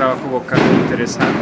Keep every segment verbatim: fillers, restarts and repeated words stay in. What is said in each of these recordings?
trabajo vocal muy interesante.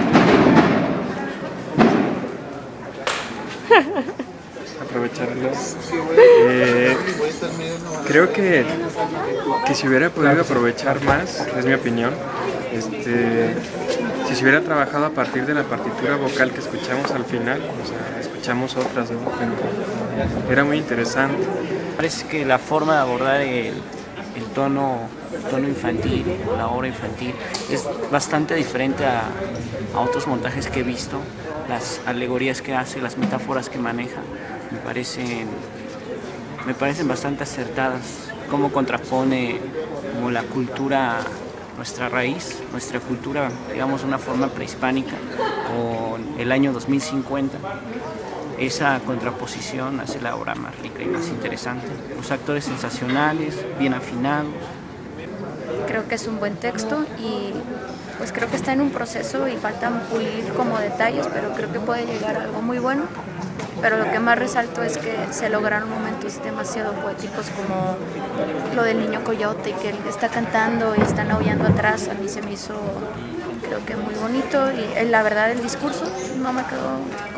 Aprovecharlo. Eh, creo que, que si hubiera podido aprovechar más, es mi opinión, este, si se hubiera trabajado a partir de la partitura vocal que escuchamos al final, o sea, escuchamos otras, ¿no? Pero era muy interesante. Parece que la forma de abordar el, el, tono, el tono infantil, la obra infantil, es bastante diferente a, a otros montajes que he visto. Las alegorías que hace, las metáforas que maneja, me parecen, me parecen bastante acertadas. Cómo contrapone como la cultura, nuestra raíz, nuestra cultura, digamos, de una forma prehispánica, con el año dos mil cincuenta. Esa contraposición hace la obra más rica y más interesante. Los actores sensacionales, bien afinados. Creo que es un buen texto y pues creo que está en un proceso y faltan pulir como detalles, pero creo que puede llegar a algo muy bueno. Pero lo que más resalto es que se lograron momentos demasiado poéticos como lo del niño coyote, que él está cantando y están aullando atrás. A mí se me hizo, creo que muy bonito, y la verdad el discurso no me quedó